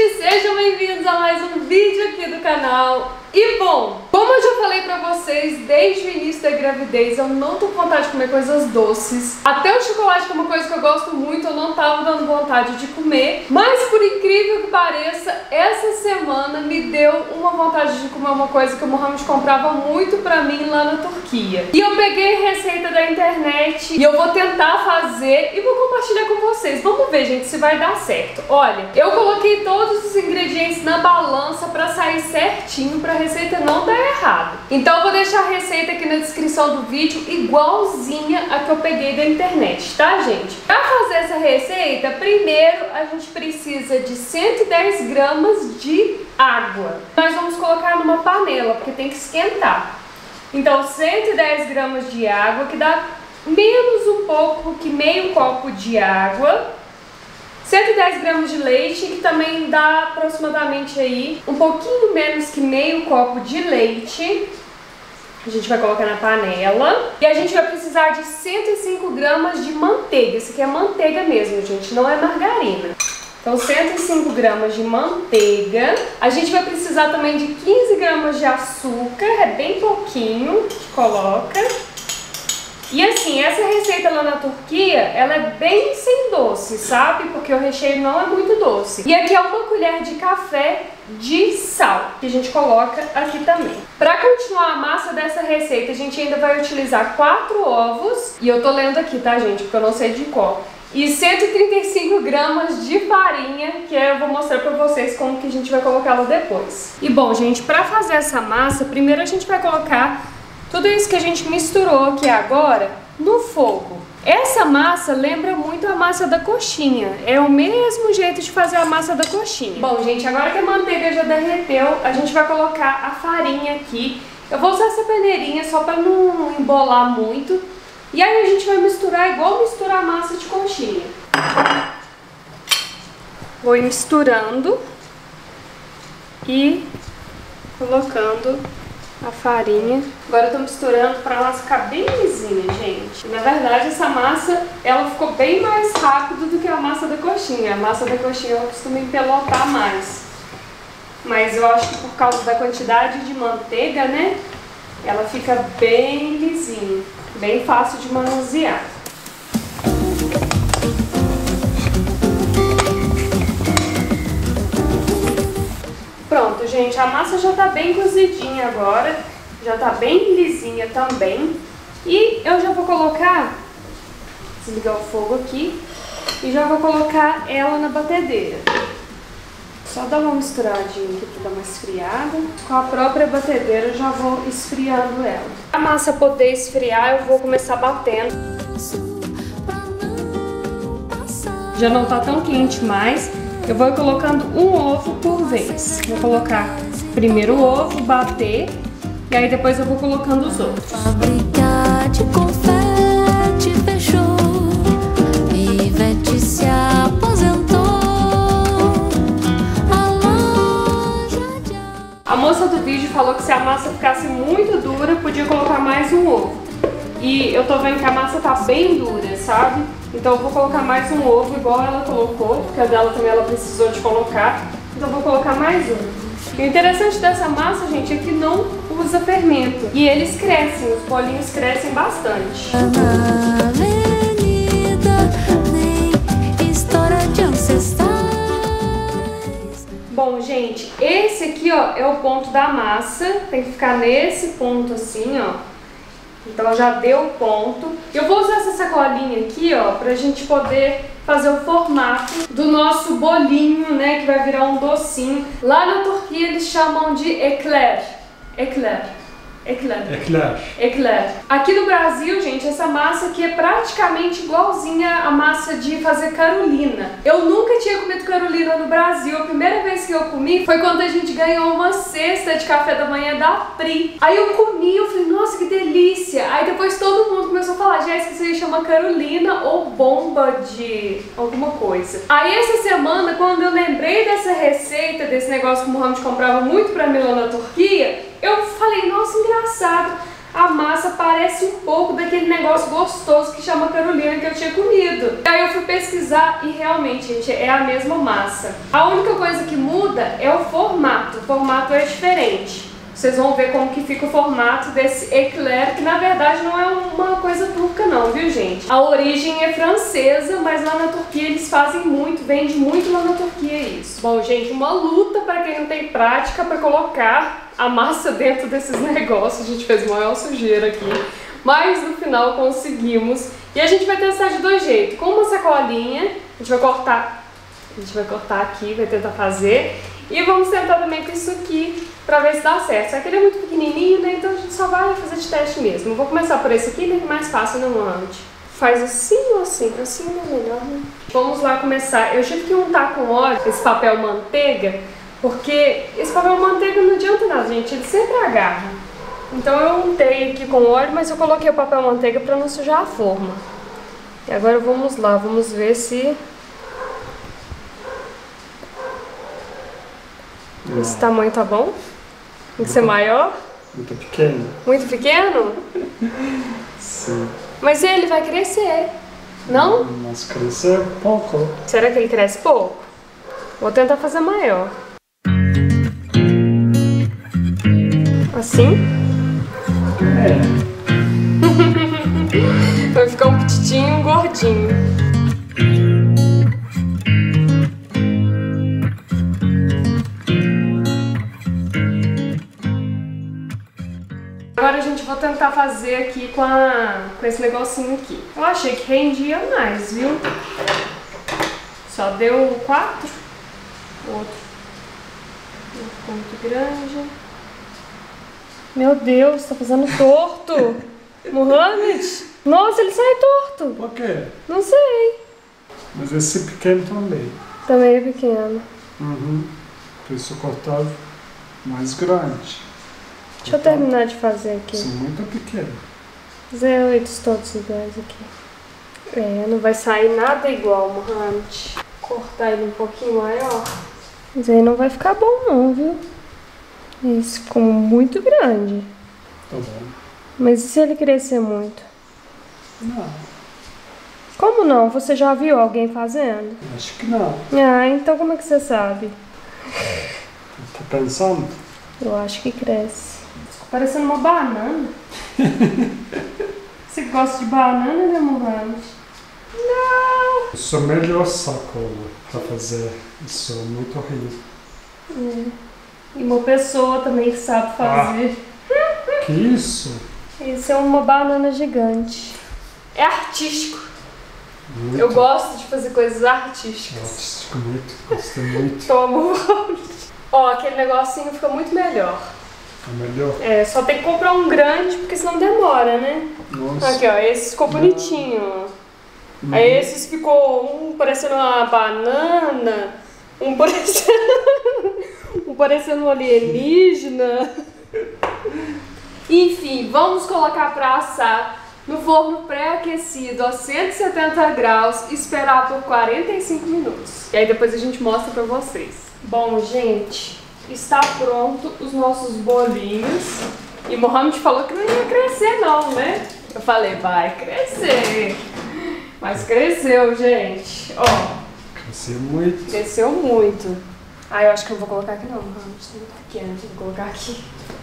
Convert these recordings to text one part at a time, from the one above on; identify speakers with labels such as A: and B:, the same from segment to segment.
A: Sejam bem-vindos a mais um vídeo aqui do canal. E bom, como eu já falei pra vocês desde o início da gravidez, eu não tô com vontade de comer coisas doces. Até o chocolate, que é uma coisa que eu gosto muito, eu não tava dando vontade de comer. Mas por incrível que pareça, essa semana me deu uma vontade de comer uma coisa que o Mohamed comprava muito pra mim lá na Turquia. E eu peguei receita da internet e eu vou tentar fazer e vou compartilhar com vocês. Vamos ver, gente, se vai dar certo. Olha, eu coloquei todos os ingredientes na balança pra sair certinho, pra receita não dar errado. Então eu vou deixar a receita aqui na descrição do vídeo, igualzinha a que eu peguei da internet, tá, gente? Pra fazer essa receita, primeiro a gente precisa de 110 gramas de água. Nós vamos colocar numa panela, porque tem que esquentar. Então 110 gramas de água, que dá menos um pouco que meio copo de água. 110 gramas de leite, que também dá aproximadamente aí um pouquinho menos que meio copo de leite. A gente vai colocar na panela. E a gente vai precisar de 105 gramas de manteiga. Isso aqui é manteiga mesmo, gente, não é margarina. Então 105 gramas de manteiga. A gente vai precisar também de 15 gramas de açúcar, é bem pouquinho que coloca. E assim, essa receita lá na Turquia, ela é bem sem doce, sabe? Porque o recheio não é muito doce. E aqui é uma colher de café de sal, que a gente coloca aqui também. Pra continuar a massa dessa receita, a gente ainda vai utilizar 4 ovos. E eu tô lendo aqui, tá, gente? Porque eu não sei de cor. E 135 gramas de farinha, que eu vou mostrar pra vocês como que a gente vai colocá-la depois. E bom, gente, pra fazer essa massa, primeiro a gente vai colocar tudo isso que a gente misturou aqui agora no fogo. Essa massa lembra muito a massa da coxinha. É o mesmo jeito de fazer a massa da coxinha. Bom, gente, agora que a manteiga já derreteu, a gente vai colocar a farinha aqui. Eu vou usar essa peneirinha só para não embolar muito. E aí a gente vai misturar igual misturar a massa de coxinha. Vou ir misturando e colocando a farinha. Agora eu tô misturando para ela ficar bem lisinha, gente. Na verdade, essa massa, ela ficou bem mais rápido do que a massa da coxinha. A massa da coxinha eu costumo empelotar mais. Mas eu acho que por causa da quantidade de manteiga, né, ela fica bem lisinha, bem fácil de manusear. Pronto, gente, a massa já tá bem cozidinha agora, já tá bem lisinha também. E eu já vou colocar, desligar o fogo aqui, e já vou colocar ela na batedeira. Só dar uma misturadinha aqui pra dar uma esfriada. Com a própria batedeira eu já vou esfriando ela. Pra a massa poder esfriar, eu vou começar batendo. Já não tá tão quente mais. Eu vou colocando um ovo por vez. Vou colocar primeiro o ovo, bater, e aí depois eu vou colocando os outros.
B: Fábrica de confete fechou, Ivete se aposentou.
A: A moça do vídeo falou que se a massa ficasse muito dura, podia colocar mais um ovo. E eu tô vendo que a massa tá bem dura, sabe? Então eu vou colocar mais um ovo, igual ela colocou, porque a dela também ela precisou de colocar. Então eu vou colocar mais um. E o interessante dessa massa, gente, é que não usa fermento. E eles crescem, os bolinhos crescem bastante.
B: Na avenida, nem história de ancestrais.
A: Bom, gente, esse aqui, ó, é o ponto da massa. Tem que ficar nesse ponto assim, ó. Então já deu o ponto. Eu vou usar essa sacolinha aqui, ó, pra gente poder fazer o formato do nosso bolinho, né, que vai virar um docinho. Lá na Turquia eles chamam de eclair. Eclair. Eclair.
C: Eclair.
A: Eclair. Aqui no Brasil, gente, essa massa aqui é praticamente igualzinha à massa de fazer carolina. Eu nunca tinha comido carolina no Brasil. A primeira vez que eu comi foi quando a gente ganhou uma cesta de café da manhã da Pri. Aí eu comi, eu falei, nossa, que delícia. Aí depois todo mundo começou a falar, Jéssica, isso aí chama carolina ou bomba de alguma coisa. Aí essa semana, quando eu lembrei dessa receita, desse negócio que o Mohamed comprava muito pra mim lá na Turquia, eu falei, nossa, engraçado. a massa parece um pouco daquele negócio gostoso que chama Carolina que eu tinha comido. Aí eu fui pesquisar e realmente, gente, é a mesma massa. A única coisa que muda é o formato é diferente. Vocês vão ver como que fica o formato desse eclair, que na verdade não é uma coisa turca não, viu gente? A origem é francesa, mas lá na Turquia eles fazem muito, vende muito lá na Turquia isso. Bom gente, uma luta para quem não tem prática para colocar a massa dentro desses negócios. A gente fez maior sujeira aqui, mas no final conseguimos. E a gente vai testar de dois jeitos. Com uma sacolinha, a gente vai cortar aqui, vai tentar fazer. E vamos tentar também com isso aqui, pra ver se dá certo. Só que ele é muito pequenininho, né? Então a gente só vai fazer de teste mesmo. Vou começar por esse aqui, né? Que é mais fácil, não antes. Faz assim ou assim? Assim é melhor, né? Vamos lá começar. Eu tive que untar com óleo esse papel manteiga, porque esse papel manteiga não adianta nada, gente. Ele sempre agarra. Então eu untei aqui com óleo, mas eu coloquei o papel manteiga pra não sujar a forma. E agora vamos lá, vamos ver se... Esse tamanho tá bom? Tem que ser maior?
C: Muito pequeno.
A: Muito pequeno?
C: Sim.
A: Mas ele vai crescer, não?
C: Mas crescer pouco.
A: Será que ele cresce pouco? Vou tentar fazer maior. Assim?
C: É.
A: Vai ficar um petitinho e um gordinho. Agora a gente vai tentar fazer aqui com esse negocinho aqui. Eu achei que rendia mais, viu? Só deu 4. Outro. Ficou muito grande. Meu Deus, tá fazendo torto. Mohamed? Nossa, ele sai torto.
C: Por quê?
A: Não sei.
C: Mas esse pequeno também.
A: Também é pequeno.
C: Por isso eu cortava mais grande.
A: Deixa eu terminar de fazer aqui.
C: São muito pequenos.
A: Fazer eles todos iguais aqui. É, não vai sair nada igual, Mohamed. Cortar ele um pouquinho maior. Mas aí não vai ficar bom não, viu? Isso ficou muito grande.
C: Tá bom.
A: Mas e se ele crescer muito?
C: Não,
A: Como não? Você já viu alguém fazendo?
C: acho que não.
A: Ah, então como é que você sabe?
C: Tá pensando?
A: Eu acho que cresce. Ficou parecendo uma banana. Você gosta de banana, né, Mohamed? Não!
C: Eu sou o melhor sacola pra fazer. Isso é muito horrível.
A: E uma pessoa também que sabe fazer.
C: Que isso?
A: Isso é uma banana gigante. É artístico.
C: Muito
A: Eu gosto de fazer coisas artísticas.
C: artístico, muito. Gostei muito.
A: Toma. Ó, aquele negocinho fica muito melhor.
C: É melhor.
A: É, só tem que comprar um grande, porque senão demora, né?
C: Nossa.
A: Aqui, ó, esse ficou bonitinho. Aí esses ficou um parecendo uma banana, um parecendo um alienígena. Enfim, vamos colocar pra assar no forno pré-aquecido a 170 graus e esperar por 45 minutos. E aí depois a gente mostra pra vocês. Bom, gente, está pronto os nossos bolinhos. E Mohamed falou que não ia crescer não, né? Eu falei, vai crescer. Mas cresceu, gente. Ó.
C: Cresceu muito.
A: Cresceu muito. Ah, eu acho que eu não vou colocar aqui não, Mohamed. Tá muito pequeno, vou colocar aqui.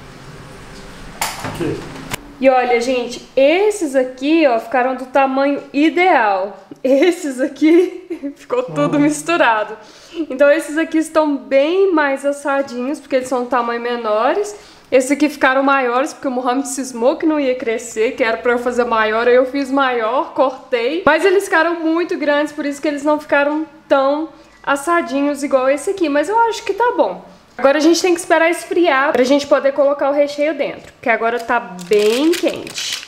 C: Aqui.
A: E olha, gente, esses aqui, ó, ficaram do tamanho ideal. Esses aqui ficou tudo misturado. Então esses aqui estão bem mais assadinhos, porque eles são de tamanho menores. Esses aqui ficaram maiores, porque o Mohamed cismou que não ia crescer, que era pra eu fazer maior, aí eu fiz maior, cortei. Mas eles ficaram muito grandes, por isso que eles não ficaram tão assadinhos igual esse aqui. Mas eu acho que tá bom. Agora a gente tem que esperar esfriar pra gente poder colocar o recheio dentro, porque agora tá bem quente.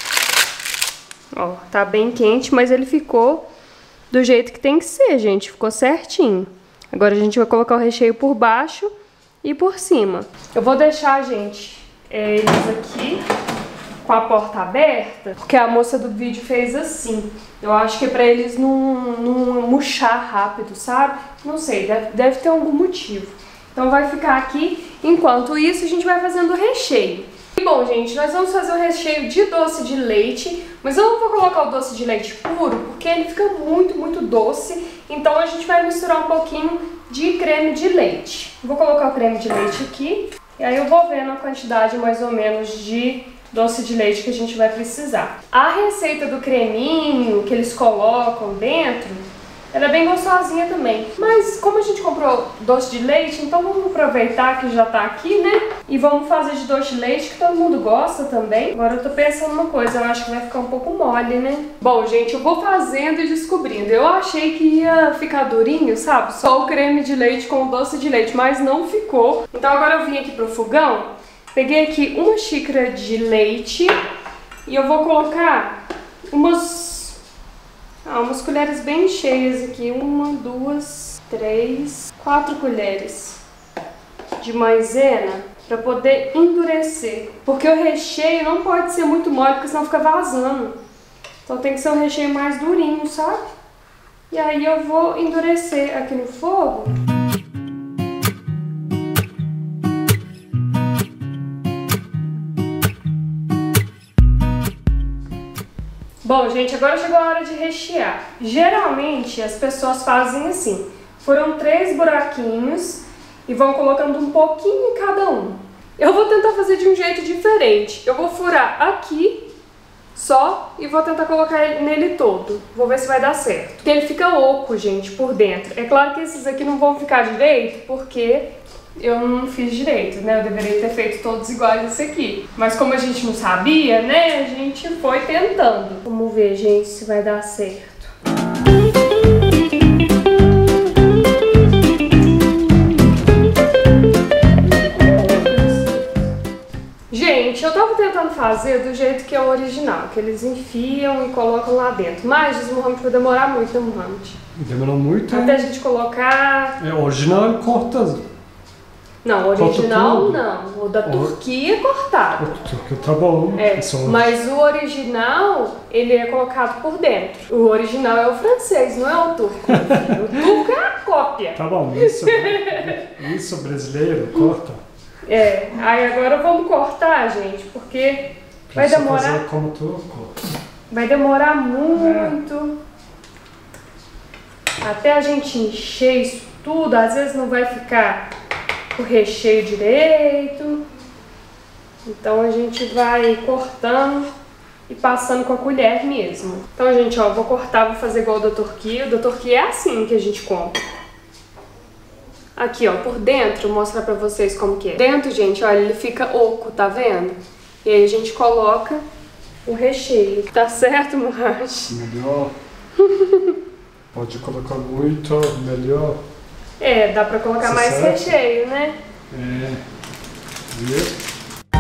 A: Ó, tá bem quente, mas ele ficou do jeito que tem que ser, gente. Ficou certinho. Agora a gente vai colocar o recheio por baixo e por cima. Eu vou deixar, gente, eles aqui com a porta aberta, porque a moça do vídeo fez assim. Eu acho que é pra eles não murchar rápido, sabe? Não sei, deve ter algum motivo. Então vai ficar aqui. Enquanto isso, a gente vai fazendo o recheio. E bom, gente, nós vamos fazer o recheio de doce de leite, mas eu não vou colocar o doce de leite puro, porque ele fica muito doce. Então a gente vai misturar um pouquinho de creme de leite. Vou colocar o creme de leite aqui, e aí eu vou vendo a quantidade mais ou menos de doce de leite que a gente vai precisar. A receita do creminho que eles colocam dentro, ela é bem gostosinha também. Mas como a gente comprou doce de leite, então vamos aproveitar que já tá aqui, né? E vamos fazer de doce de leite, que todo mundo gosta também. Agora eu tô pensando uma coisa, eu acho que vai ficar um pouco mole, né? Bom, gente, eu vou fazendo e descobrindo. Eu achei que ia ficar durinho, sabe? Só o creme de leite com o doce de leite, mas não ficou. Então agora eu vim aqui pro fogão, peguei aqui uma xícara de leite e eu vou colocar umas colheres bem cheias aqui. 1, 2, 3, 4 colheres de maisena para poder endurecer. Porque o recheio não pode ser muito mole, porque senão fica vazando. Então tem que ser um recheio mais durinho, sabe? E aí eu vou endurecer aqui no fogo. Bom, gente, agora chegou a hora de rechear. Geralmente as pessoas fazem assim, furam 3 buraquinhos e vão colocando um pouquinho em cada um. Eu vou tentar fazer de um jeito diferente. Eu vou furar aqui só e vou tentar colocar nele todo. Vou ver se vai dar certo. Porque ele fica oco, gente, por dentro. É claro que esses aqui não vão ficar direito, porque eu não fiz direito, né? Eu deveria ter feito todos iguais esse aqui. Mas como a gente não sabia, né? A gente foi tentando. Vamos ver, gente, se vai dar certo. Gente, eu tava tentando fazer do jeito que é o original, que eles enfiam e colocam lá dentro. Mas diz o Mohamed que vai demorar muito, né, Mohamed?
C: Demorou muito?
A: Até a gente colocar...
C: É, original ele corta.
A: Não, o original não. O da Turquia é cortado.
C: O Turquia tá bom.
A: É, mas o original, ele é colocado por dentro. O original é o francês, não é o turco. O turco é a cópia.
C: Tá bom, isso brasileiro, corta.
A: É, aí agora vamos cortar, gente, porque vai demorar...
C: fazer como turco.
A: Vai demorar muito. Até a gente encher isso tudo, às vezes não vai ficar o recheio direito. Então a gente vai cortando e passando com a colher mesmo. Então, gente, ó, vou cortar, vou fazer igual o da Turquia. O da Turquia é assim que a gente compra. Aqui, ó, por dentro, vou mostrar pra vocês como que é. Dentro, gente, olha, ele fica oco, tá vendo? E aí a gente coloca o recheio. Tá certo, Mohamed?
C: Melhor. Pode colocar muito, melhor.
A: É, dá pra colocar mais recheio, né?
C: É. Viu?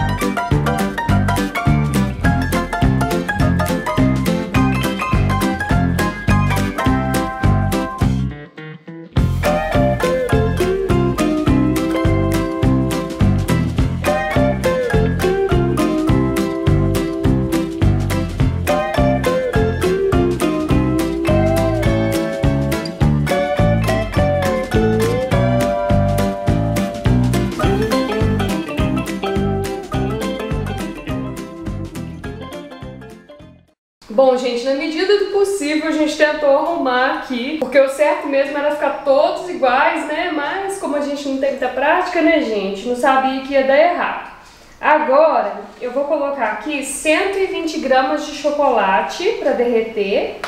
A: Bom, gente, na medida do possível a gente tentou arrumar aqui, porque o certo mesmo era ficar todos iguais, né? Mas como a gente não tem muita prática, né, gente? Não sabia que ia dar errado. Agora, eu vou colocar aqui 120 gramas de chocolate para derreter.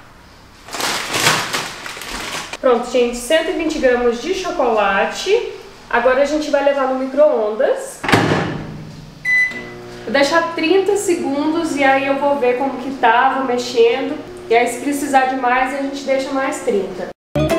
A: Pronto, gente, 120 gramas de chocolate. Agora a gente vai levar no micro-ondas. Vou deixar 30 segundos e aí eu vou ver como que tá, vou mexendo. E aí se precisar de mais, a gente deixa mais 30.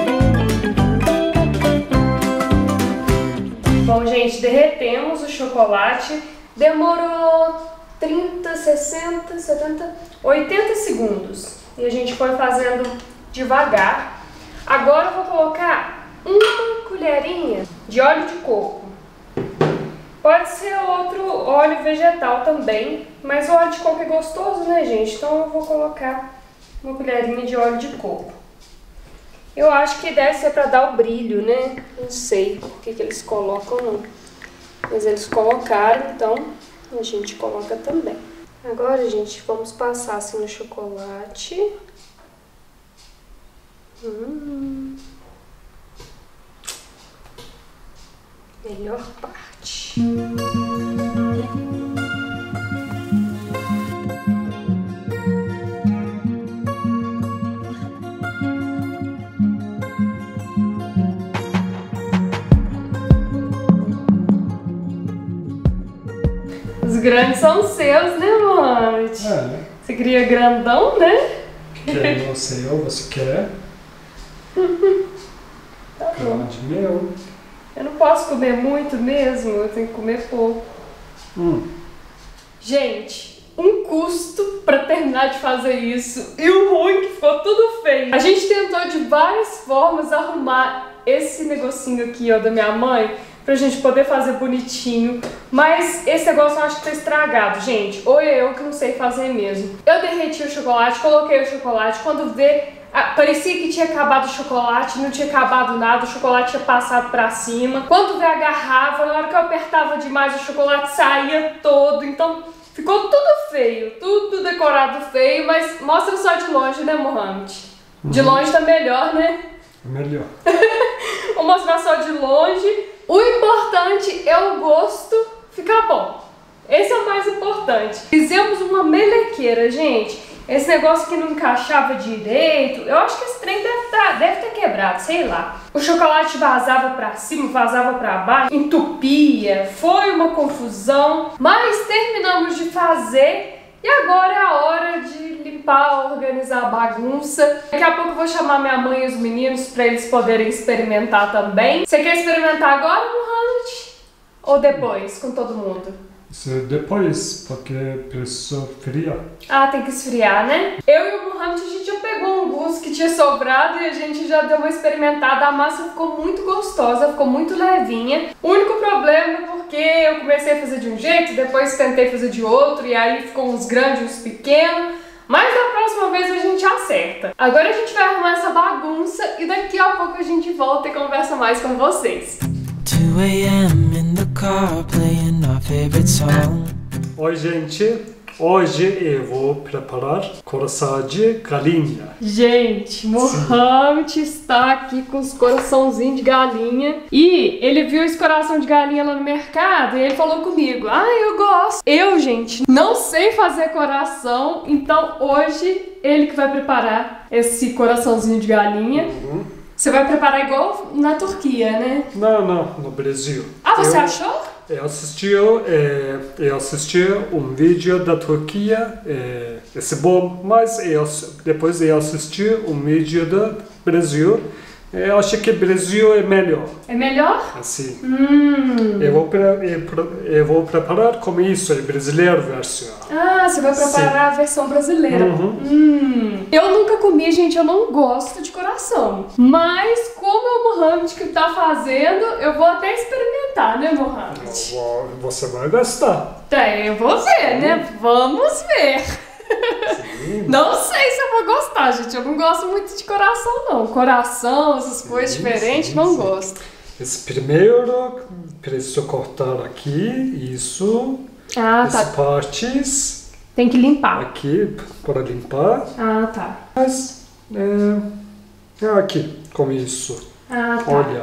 A: Bom, gente, derretemos o chocolate. Demorou 30, 60, 70, 80 segundos. E a gente foi fazendo devagar. Agora eu vou colocar uma colherinha de óleo de coco. Pode ser outro óleo vegetal também, mas o óleo de coco é gostoso, né, gente? Então eu vou colocar uma colherinha de óleo de coco. Eu acho que deve ser para dar o brilho, né? Não sei por que eles colocam, não. Mas eles colocaram, então a gente coloca também. Agora, gente, vamos passar assim no chocolate. Melhor parte. Os grandes são seus, né, Mohamed?
C: É.
A: Você queria grandão, né?
C: Quer você ou você quer?
A: Tá bom.
C: Grande meu.
A: Eu não posso comer muito mesmo, eu tenho que comer pouco. Gente, um custo pra terminar de fazer isso e o ruim que ficou tudo feio. A gente tentou de várias formas arrumar esse negocinho aqui, ó, da minha mãe, pra gente poder fazer bonitinho, mas esse negócio eu acho que tá estragado, gente, ou é eu que não sei fazer mesmo. Eu derreti o chocolate, coloquei o chocolate, quando vê, parecia que tinha acabado o chocolate, não tinha acabado nada, o chocolate tinha passado pra cima. Quando vê, agarrava, na hora que eu apertava demais o chocolate saía todo, então ficou tudo feio, tudo decorado feio, mas mostra só de longe, né, Mohamed? De longe tá melhor, né?
C: Melhor.
A: Vou mostrar só de longe. O importante é o gosto ficar bom. Esse é o mais importante. Fizemos uma melequeira, gente. Esse negócio que não encaixava direito, eu acho que esse trem deve ter quebrado, sei lá. O chocolate vazava pra cima, vazava pra baixo, entupia, foi uma confusão. Mas terminamos de fazer e agora é a hora de limpar, organizar a bagunça. Daqui a pouco eu vou chamar minha mãe e os meninos pra eles poderem experimentar também. Você quer experimentar agora, Mohamed? Ou depois, com todo mundo?
C: Isso é depois, porque precisa friar.
A: Ah, tem que esfriar, né? Eu e o Mohamed, a gente já pegou um gusto que tinha sobrado e a gente já deu uma experimentada. A massa ficou muito gostosa, ficou muito levinha. O único problema é porque eu comecei a fazer de um jeito, depois tentei fazer de outro e aí ficou uns grandes, uns pequenos. Mas da próxima vez a gente acerta. Agora a gente vai arrumar essa bagunça e daqui a pouco a gente volta e conversa mais com vocês.
D: 2 a.m. in the car playing our favorite song.
C: Oi, gente. Hoje eu vou preparar coração de galinha.
A: Gente, Mohamed está aqui com os coraçãozinhos de galinha. E ele viu esse coração de galinha lá no mercado e ele falou comigo: ah, eu gosto. Eu, gente, não sei fazer coração, então hoje ele que vai preparar esse coraçãozinho de galinha. Você vai preparar igual na Turquia, né?
C: Não, no Brasil.
A: Ah, você achou?
C: Eu assisti um vídeo da Turquia, esse bom, mas depois eu assisti um vídeo do Brasil. Eu acho que o Brasil é melhor.
A: É melhor?
C: Assim. Eu vou preparar como isso, é brasileiro versão.
A: Ah, você vai preparar a versão brasileira. Eu nunca comi, gente, eu não gosto de coração. Mas como é o Mohamed que tá fazendo, eu vou até experimentar, né, Mohamed?
C: Você vai gostar.
A: Eu vou ver, né? Vamos ver. Não sei se eu vou gostar, gente. Eu não gosto muito de coração, não. Coração, essas coisas diferentes, não gosto.
C: Esse primeiro, preciso cortar aqui, isso.
A: Ah, tá.
C: As partes.
A: Tem que limpar.
C: Aqui, para limpar.
A: Ah, tá.
C: Mas, aqui, com isso.
A: Ah, tá.
C: Olha.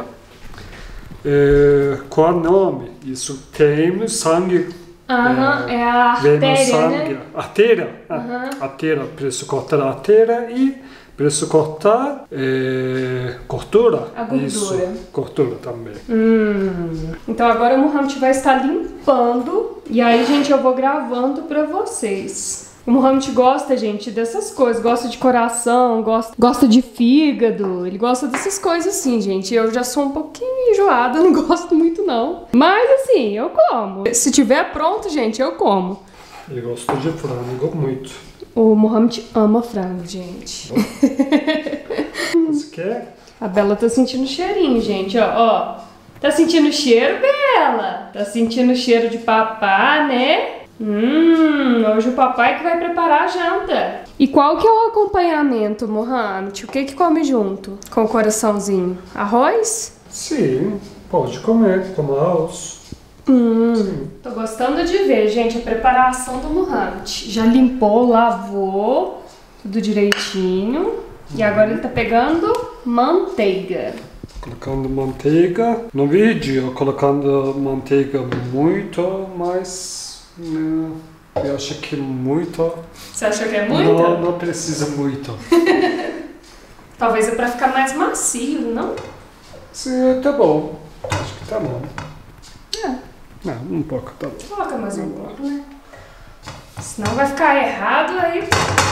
C: Qual nome? Isso tem sangue.
A: É a artéria, né?
C: Artéria. Artéria, preciso cortar a artéria e preciso cortar gordura.
A: A gordura.
C: Isso, gordura também.
A: Então agora o Mohamed vai estar limpando e aí, gente, eu vou gravando pra vocês. O Mohamed gosta, gente, dessas coisas. Gosta de coração, gosta de fígado. Ele gosta dessas coisas assim, gente. Eu já sou um pouquinho enjoada, não gosto muito não. Mas assim, eu como. Se tiver pronto, gente, eu como.
C: Eu gosto de frango muito.
A: O Mohamed ama frango, gente.
C: Você quer?
A: A Bela tá sentindo cheirinho, gente, ó. Tá sentindo cheiro, Bela? Tá sentindo cheiro de papá, né? Hoje o papai que vai preparar a janta. E qual que é o acompanhamento, Mohamed? O que come junto com o coraçãozinho? Arroz?
C: Sim, pode comer, como arroz.
A: Tô gostando de ver, gente, a preparação do Mohamed. Já limpou, lavou tudo direitinho. E agora ele tá pegando manteiga.
C: Colocando manteiga. No vídeo, colocando manteiga muito, mas eu acho que muito.
A: Você acha que é muito?
C: Não precisa muito.
A: Talvez é pra ficar mais macio, não?
C: Sim, tá bom. Acho que tá bom.
A: É.
C: Um pouco, tá bom.
A: Coloca mais um pouco, né? Senão vai ficar errado aí.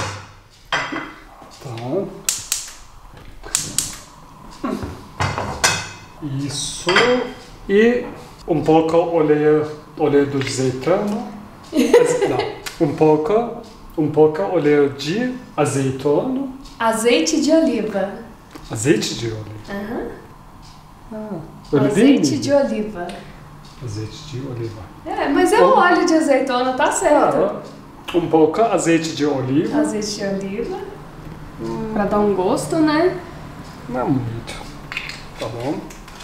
C: Tá. Isso. E um pouco óleo do azeitona. Não. Um pouco óleo de azeitona.
A: Azeite de oliva.
C: Azeite de óleo.
A: Azeite de oliva.
C: Azeite de oliva.
A: É, mas é o óleo de azeitona, tá certo.
C: Um pouco azeite de oliva.
A: Azeite de oliva. Pra dar um gosto, né?
C: Não muito. Tá bom.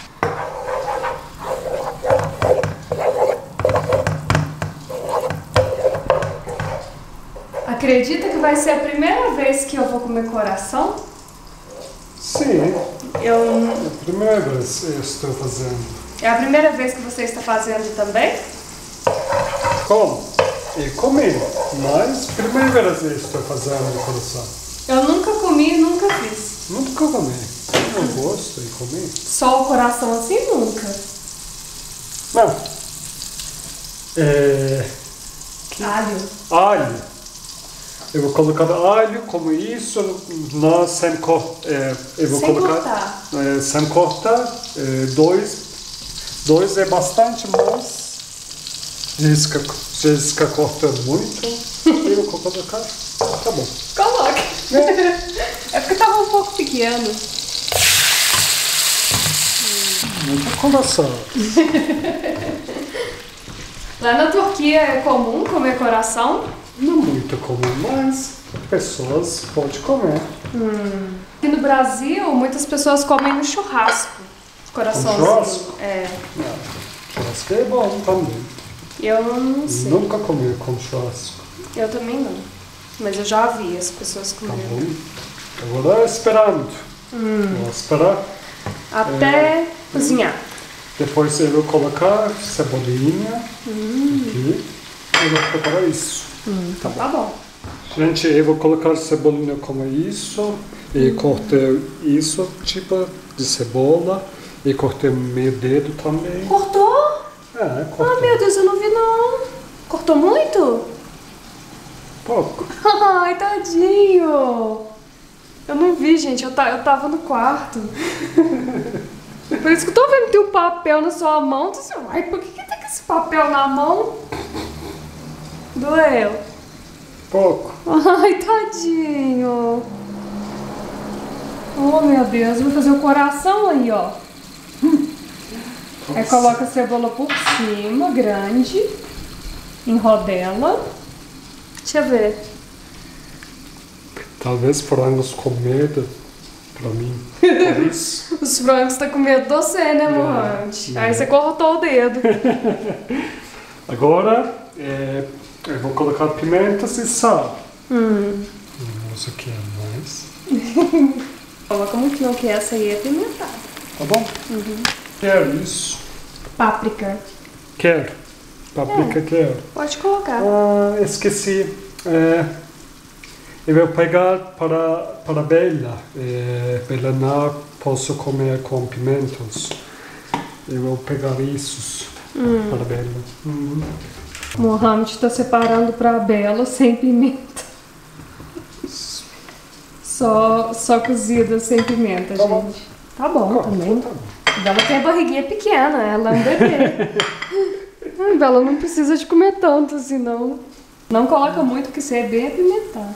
A: Acredita que vai ser a primeira vez que eu vou comer coração?
C: Sim.
A: Eu...
C: É a primeira vez eu estou fazendo.
A: É a primeira vez que você está fazendo também?
C: Como? E comi. Mas primeira vez eu estou fazendo coração.
A: Eu nunca comi e nunca fiz.
C: Nunca comi. Eu não gosto de comer.
A: Só o coração assim, nunca.
C: Não. Alho. Eu vou colocar alho como isso, não sem cortar. Eu vou
A: Sem
C: colocar
A: cortar.
C: Sem cortar. Dois é bastante, mas Jéssica corta muito. Eu vou colocar. Tá bom.
A: Coloque. É porque tava um pouco pequeno.
C: Muita coração.
A: Lá na Turquia é comum comer coração?
C: Não muito comum, mas pessoas podem comer.
A: Aqui no Brasil, muitas pessoas comem no churrasco. Coraçãozinho.
C: churrasco?
A: É.
C: Churrasco é bom também.
A: Eu não sei.
C: Nunca comi com churrasco.
A: Eu também não. Mas eu já vi as pessoas
C: Tá
A: comendo.
C: bom. Agora esperando. Vou esperar.
A: Até cozinhar.
C: Depois eu vou colocar cebolinha aqui. Eu vou preparar isso.
A: Tá bom.
C: Gente, eu vou colocar cebolinha como isso. E cortei isso, tipo de cebola. E cortei meu dedo também.
A: Cortou?
C: Cortei.
A: Ah, meu Deus, eu não vi não. Cortou muito?
C: Pouco.
A: Ai, tadinho. Eu não vi, gente. Eu tava no quarto. Por isso que eu tô vendo que tem um papel na sua mão. Tô assim, ai, por que tá com esse papel na mão? Doeu.
C: Pouco.
A: Ai, tadinho. Oh, meu Deus. Eu vou fazer o coração aí, ó. Aí coloca a cebola por cima, grande. Em rodela. Deixa eu ver.
C: Talvez frangos com medo pra mim. Por isso.
A: Os frangos tá com medo de você, né, Mohamed?
C: Não.
A: Aí você cortou o dedo.
C: Agora eu vou colocar pimentas e sal. Isso aqui é mais.
A: Coloca um pouquinho que essa aí é pimentada.
C: Tá bom? Quero isso.
A: Páprica.
C: Quero. Paprika quero.
A: Pode colocar.
C: Esqueci. Eu vou pegar para Bela. Bela não posso comer com pimentos. Eu vou pegar isso para Bela.
A: Mohamed tá separando pra Bela sem pimenta. Só cozida sem pimenta,
C: Tá
A: gente.
C: bom.
A: Tá bom também.
C: Tá bom.
A: Bela tem a barriguinha pequena, ela é um bebê. Bela não precisa de comer tanto assim, não. Não coloca muito, porque isso é bem apimentado.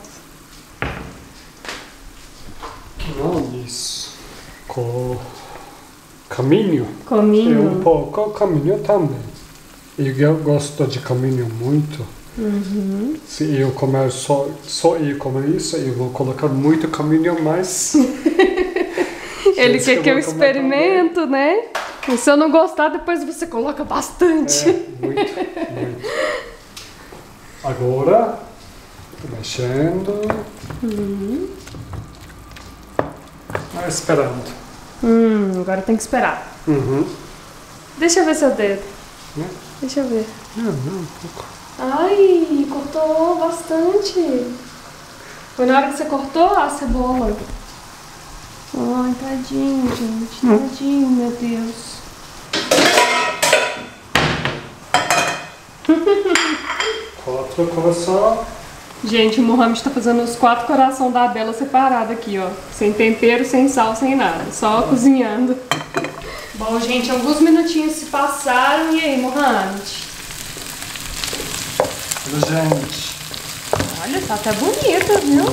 C: Que nome isso? Com caminho.
A: Cominho.
C: Um pouco caminho também. Eu gosto de caminho muito. Se eu comer só eu comer isso, eu vou colocar muito caminho, mas
A: Ele quer que eu
C: vou comer
A: experimento, né? E se eu não gostar, depois você coloca bastante.
C: Muito, muito. Agora, mexendo. Esperando.
A: Agora tem que esperar.
C: Uhum.
A: Deixa eu ver seu dedo. Deixa eu ver.
C: Um pouco.
A: Ai, cortou bastante. Foi na hora que você cortou a cebola. Ai, tadinho, gente. Tadinho, meu Deus.
C: 4 coração.
A: Gente, o Mohamed tá fazendo os 4 coração da Bela separado aqui, ó. Sem tempero, sem sal, sem nada. Só cozinhando. Bom, gente, alguns minutinhos se passaram. E aí, Mohamed?
C: Gente.
A: Olha, tá até bonita, viu?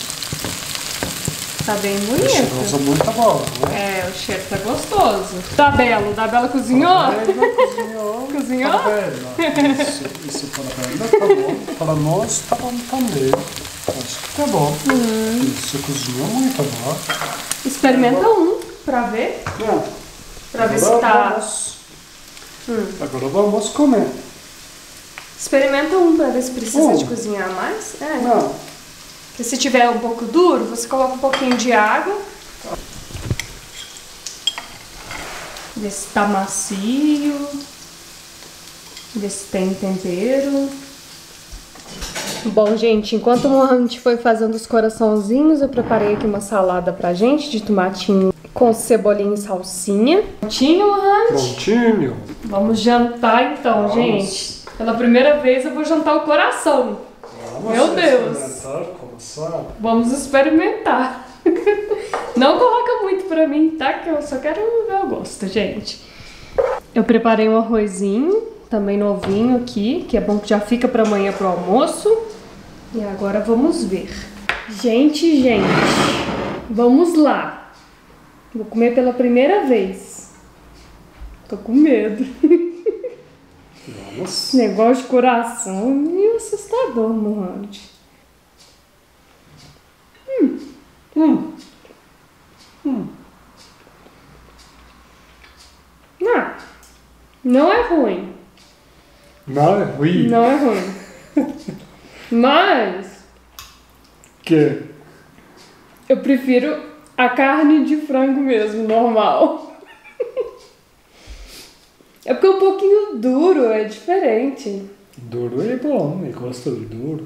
A: Tá bem bonita.
C: Cheiroso muito bom, né?
A: É, o cheiro tá gostoso. Da Bela cozinhou?
C: Cozinhou.
A: Cozinhou?
C: Isso para a Bela tá bom. Para nós tá bom também. Acho que tá bom. Isso cozinhou muito bom.
A: Experimenta um pra ver. Pra ver se tá...
C: Agora vamos comer.
A: Experimenta um pra ver se precisa de cozinhar mais.
C: Não.
A: Porque se tiver um pouco duro, você coloca um pouquinho de água. Ver se tá macio. Ver se tem tempero. Bom, gente, enquanto o Mohamed foi fazendo os coraçãozinhos, eu preparei aqui uma salada pra gente de tomatinho com cebolinha e salsinha. Prontinho, Mohamed?
C: Prontinho.
A: Vamos jantar então, gente. Pela primeira vez eu vou jantar o coração. Meu Deus. Vamos experimentar. Não coloca muito pra mim, tá? Que eu só quero ver o gosto, gente. Eu preparei um arrozinho, também novinho aqui, que é bom que já fica pra amanhã pro almoço. E agora vamos ver. Gente, vamos lá. Vou comer pela primeira vez. Tô com medo.
C: Vamos.
A: Negócio de coração é meio assustador, Mohamed. Não é ruim.
C: Não é ruim.
A: Não é ruim. Mas
C: Que?
A: eu prefiro a carne de frango mesmo, normal. É porque é um pouquinho duro, é diferente.
C: Duro é bom, eu gosto de duro.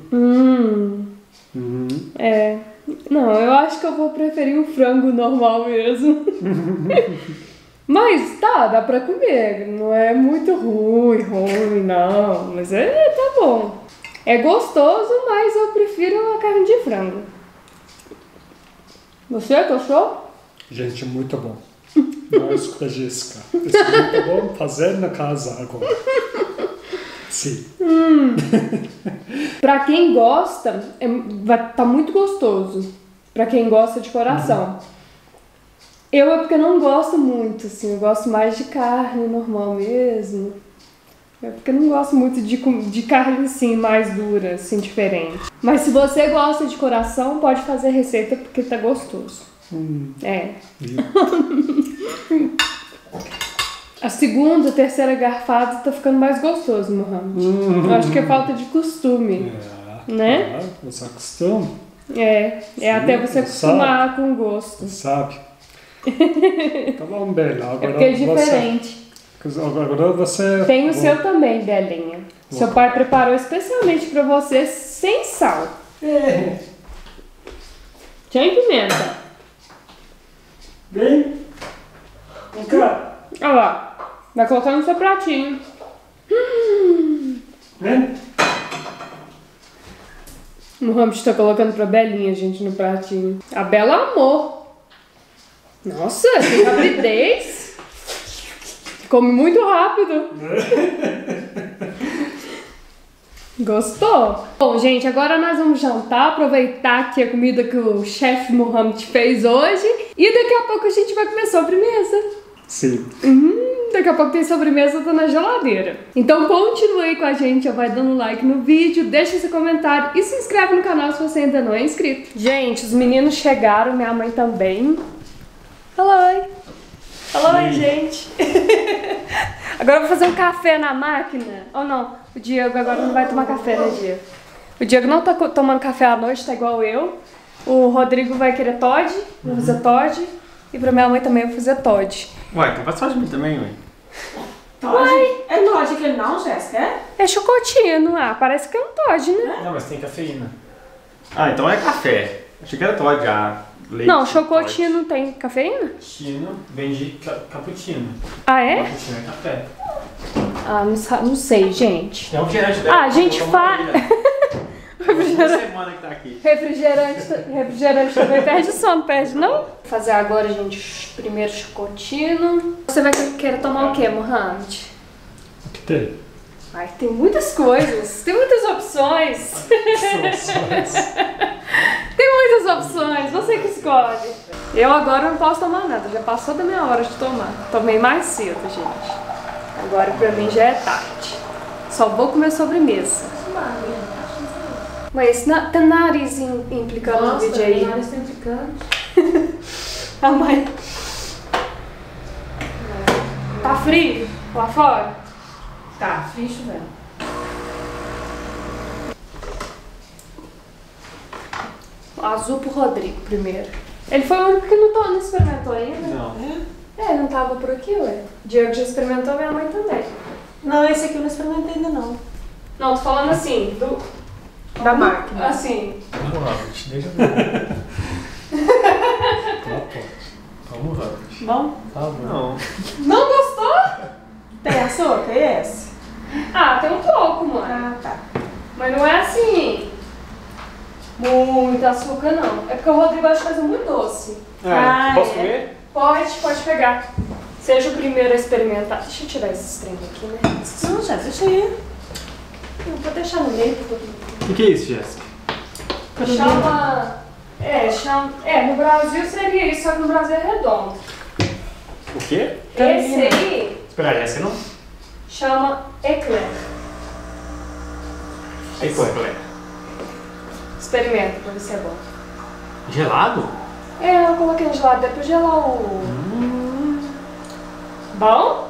A: É. Não, eu acho que eu vou preferir o frango normal mesmo. Mas dá pra comer. Não é muito ruim, não. Mas tá bom. É gostoso, mas eu prefiro a carne de frango. Você gostou?
C: Gente, muito bom. Mais com a Jéssica. Isso é muito bom fazer na casa agora. Sim.
A: Pra quem gosta, tá muito gostoso. Pra quem gosta de coração. Eu é porque não gosto muito, assim. Eu gosto mais de carne normal mesmo. É porque eu não gosto muito de carne, assim, mais dura, assim, diferente. Mas se você gosta de coração, pode fazer receita porque tá gostoso. É. A segunda, terceira garfada tá ficando mais gostoso, Mohamed. Eu acho que é falta de costume, né?
C: Você acostuma.
A: Sim, até você acostumar com o gosto.
C: Sabe? Tá bom, Bela. Agora
A: porque é diferente.
C: Agora você...
A: Tem o seu também, Belinha. Seu pai preparou especialmente pra você, sem sal. Sem pimenta.
C: Vem cá.
A: Olha lá. Vai colocar no seu pratinho.
C: Vem.
A: O Mohamed tá colocando pra Belinha, gente, no pratinho. A Bela amou. Nossa, tem rapidez. Come muito rápido. Gostou? Bom, gente, agora nós vamos jantar, aproveitar aqui a comida que o chefe Mohamed fez hoje. E daqui a pouco a gente vai comer sobremesa.
C: Sim.
A: Daqui a pouco tem sobremesa, tá na geladeira. Então continue aí com a gente, já vai dando like no vídeo, deixa seu comentário e se inscreve no canal se você ainda não é inscrito. Gente, os meninos chegaram, minha mãe também. Hello! Fala oi, gente. Agora eu vou fazer um café na máquina. Ou não, o Diego agora não vai tomar café, né, Diego? O Diego não tá tomando café à noite, tá igual eu. O Rodrigo vai querer Toddy, vou fazer Toddy. E pra minha mãe também eu vou fazer Toddy.
E: Ué, então faz só de mim também, ué.
F: Toddy? É Toddy aquele não, Jéssica?
A: É chocotino. Ah, parece que é um Toddy, né?
E: Não, mas tem cafeína. Ah, então é café. Achei que era Toddy já. Leite,
A: Não, chocotino tem cafeína?
E: Cappuccino vem de cappuccino.
A: Ah, é?
E: Cappuccino é café.
A: Ah, não sei, gente.
E: É um refrigerante
A: Ah, a gente faz...
E: Uma semana que tá aqui.
A: Refrigerante também perde sono, perde não? Vou fazer agora, gente, primeiro chocotino. Você vai querer tomar o quê, Mohamed?
C: O que tem?
A: Ai, tem muitas coisas, tem muitas opções. Tem muitas opções, você que escolhe. Eu agora não posso tomar nada, já passou da minha hora de tomar. Tomei mais cedo, gente. Agora pra mim já é tarde. Só vou comer sobremesa. Mas tem nariz implicando no vídeo aí.
F: Nariz tá implicando.
A: A mãe. Tá frio lá fora?
F: Tá, frio chovendo.
A: Azul pro Rodrigo primeiro. Ele foi o único que não experimentou ainda.
E: Não.
A: É, não tava por aqui, ué. Diego já experimentou, minha mãe também.
F: Não, esse aqui eu não experimentei ainda não.
A: Não, tô falando assim,
F: Da máquina.
A: Assim.
E: Vamos lá, gente. Deixa eu ver. Vamos lá.
F: Bom?
E: Tá bom. Não.
A: Não gostou?
F: Tem açúcar? E esse?
A: Ah, tem um pouco, mãe.
F: Ah, tá.
A: Mas não é assim. Muito açúcar, não. É porque o Rodrigo acha coisa muito doce.
F: Ah,
E: posso
F: é?
E: comer?
A: Pode pegar. Seja o primeiro a experimentar. Deixa eu tirar esses trem aqui, né?
F: Não, já deixa aí.
A: Não, vou deixar no meio pra todo mundo.
E: O que é isso, Jéssica?
A: Chama. No Brasil seria isso, só que no Brasil é redondo.
E: O quê?
A: Esse aí
E: Espera, essa não?
A: chama eclair.
E: Aí, qual é?
A: Experimenta pra ver se é bom.
E: Gelado?
A: É, eu coloquei no geladeira pra gelar o. Bom?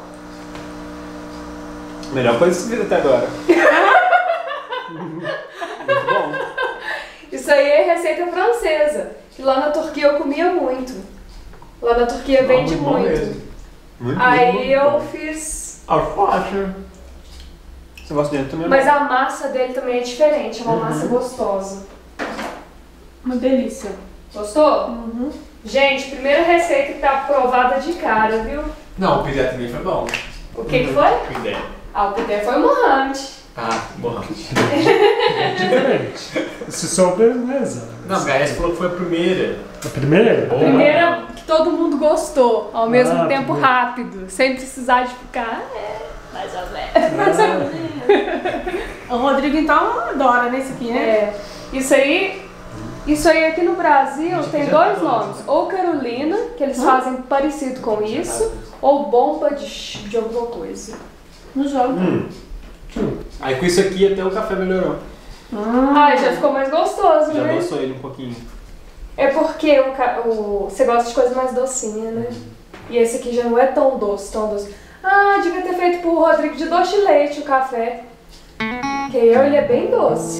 E: Melhor coisa que você fez até agora. Muito bom.
A: Isso aí é receita francesa. Que lá na Turquia eu comia muito. Lá na Turquia vende
E: Muito bom
A: muito.
E: mesmo. Muito
A: Aí
E: muito
A: eu
E: bom.
A: fiz.
E: Alface. Você gosta dele também?
A: Mas a massa dele também é diferente, é uma massa gostosa.
F: Uma delícia.
A: Gostou? Gente, primeira receita que tá aprovada de cara, viu?
E: Não, o pidé também foi bom.
A: O que que foi?
E: Pidé.
A: Ah, o pidé foi o Mohamed.
E: Ah, bom.
C: É diferente. Isso é sobremesa.
E: Não, a Gaia falou que foi a primeira.
C: A primeira?
E: Boa.
A: Primeira que todo mundo gostou, ao mesmo tempo
C: primeira.
A: rápido, sem precisar de ficar. Mais ou menos.
F: O Rodrigo então adora nesse aqui, né?
A: É, isso aí aqui no Brasil tem dois nomes, ou Carolina, que eles fazem parecido com isso, ou bomba de alguma coisa.
F: No jogo.
E: Aí com isso aqui até o café melhorou.
A: Ah, já ficou mais gostoso,
E: Já
A: né?
E: adoçou ele um pouquinho.
A: É porque você gosta de coisa mais docinha, né? E esse aqui já não é tão doce, tão doce. Ah, devia ter feito pro Rodrigo de doce de leite o café. Porque ele é bem doce.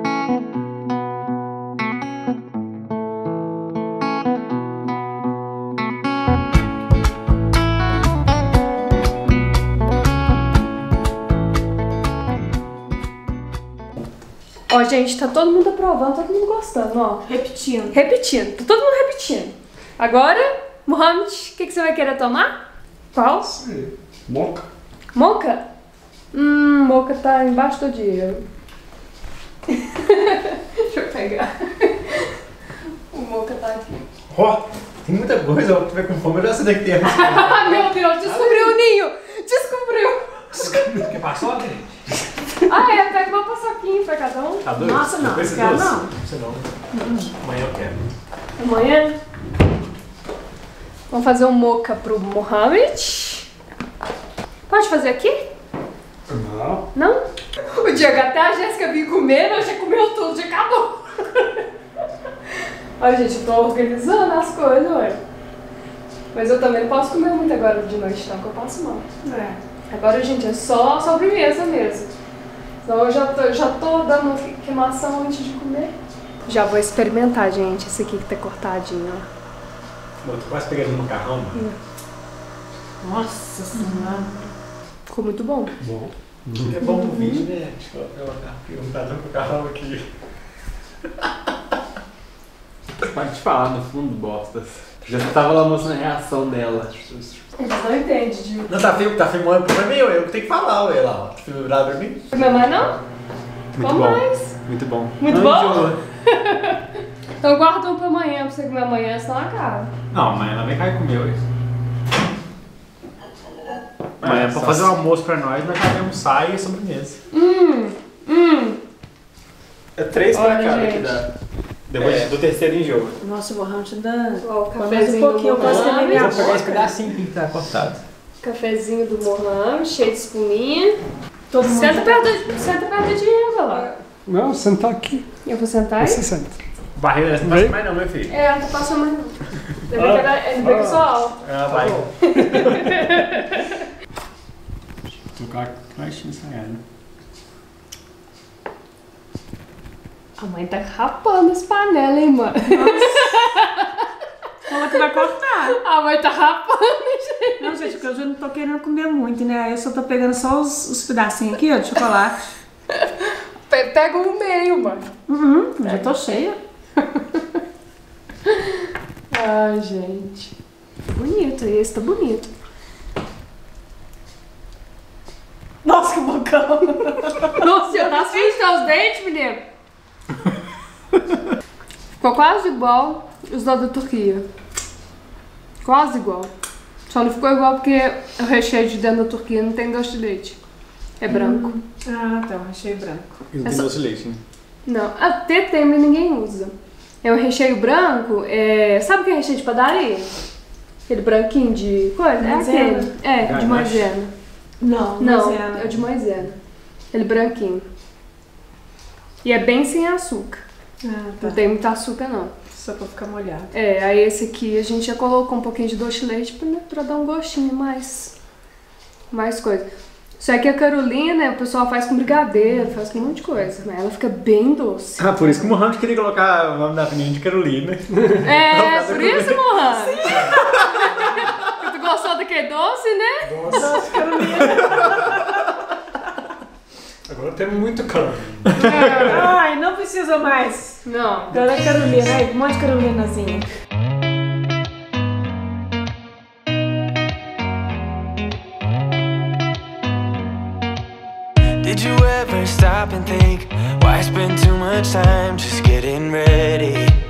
A: Ó, gente, tá todo mundo aprovando, todo mundo gostando, ó.
F: Repetindo.
A: Repetindo, tá todo mundo repetindo. Agora, Mohamed, o que você vai querer tomar? Qual?
C: Moca.
A: Moca? Moca tá embaixo do Diego. Deixa eu pegar. O Moca tá aqui.
E: Ó, tem muita coisa. Se tiver com fome, eu já sei daqui tem.
A: Ah, meu Deus, descobriu o ninho! Descobriu!
E: Que passou, gente?
A: Ah, é, pega uma paçoquinha pra cada um.
E: Tá doido?
F: Nossa, não,
E: Depois você
F: quero
E: doce?
F: não.
E: Você não. Amanhã eu quero.
A: Amanhã. Vamos fazer um moca pro Mohamed. Pode fazer aqui?
C: Não.
A: Não? O Diego, até a Jéssica vir comendo, já comeu tudo, já acabou. Olha, gente, eu tô organizando as coisas, ué. Mas eu também não posso comer muito agora de noite, não, que eu passo mal.
F: É.
A: Agora, gente, é só sobremesa mesmo. Então eu já tô dando queimação antes de comer. Já vou experimentar, gente, esse aqui que tá cortadinho, ó.
E: Eu tô quase pegando no macarrão, mano.
F: Nossa senhora.
A: Ficou muito bom.
C: Bom.
E: É bom pro vídeo, né? Deixa eu perguntar com o macarrão aqui.
G: Pode te falar no fundo, bostas. Já tava lá mostrando a reação dela.
A: Eles não entendem, Gil.
E: Não, tá filmando pra mim, eu que tenho que falar, ué, lá. Tá filmando pra mim?
A: Minha mãe não?
G: Muito
A: Como
G: bom.
A: mais?
G: Muito bom.
A: Muito
G: Não
A: bom?
G: enjoa.
A: Então guarda um pra amanhã, pra você comer amanhã, senão acaba.
E: Não, mas ela vem cá e comer hoje. Mas é pra fazer um almoço pra nós vai almoçar e sobremesa.
G: É 3 pra
A: Olha,
G: cada
A: gente.
G: que dá. Depois do terceiro enjoo.
F: Nossa, o borracha da...
A: Ó, o
F: Mais um
A: cafezinho
F: pouquinho,
A: do
F: eu posso comer minha
A: Mohamed.
E: Vou pegar esse
F: boca.
E: pedacinho que tá cortado.
A: Cafezinho do Mohamed, cheio de espuminha.
F: Todo mundo...
A: Senta perto de Diego lá.
C: Não, sentar aqui.
A: Eu vou sentar aí?
C: Você senta.
E: Barriga não passa mais não, meu filho.
A: É, não tô passando mais não. Ainda bem que eu sou alto.
E: Ah, vai.
C: Tô com a caixinha ensaiada.
A: A mãe tá rapando as panelas, hein, mano?
F: Falou que vai cortar.
A: A mãe tá rapando, gente.
F: Não, gente, porque eu já não tô querendo comer muito, né? Aí eu só tô pegando só os pedacinhos aqui, ó, de chocolate.
A: Pega o meio, mano.
F: Eu já tô cheia.
A: Ai, gente. Bonito, esse tá bonito.
F: Nossa, que bocão.
A: Nossa, assista os dentes, menino. Ficou quase igual os da Turquia. Quase igual. Só não ficou igual porque o recheio de dentro da Turquia não tem doce de leite. É branco.
F: Ah, tá, um recheio branco.
G: E não tem doce de leite, né?
A: Não, até tem, mas ninguém usa. É um recheio branco, sabe o que é recheio de padaria? Aquele branquinho de coisa?
F: Maisena.
A: É aquele. É, de
E: Ganache.
A: maisena.
F: Não,
A: Não,
F: mas
A: é o de maisena. Aquele branquinho. E é bem sem açúcar.
F: Ah, tá.
A: Não tem muito açúcar, não.
F: Só pra ficar molhado.
A: É, aí esse aqui a gente já colocou um pouquinho de doce de leite pra dar um gostinho mais coisa. Só que a Carolina, o pessoal faz com brigadeiro, faz com um monte de coisa, mas ela fica bem doce.
E: Ah, por isso que o Mohamed queria colocar o nome da menina de Carolina.
A: É, por isso, Mohamed. Tu gostou daquele doce, né?
F: Nossa, Carolina.
C: Agora tem muito câmbio.
F: Ai, não precisa mais.
A: Não.
F: Agora é Carolina, aí, um monte de Carolinazinha.
D: Did you ever stop and think, why spend too much time just getting ready?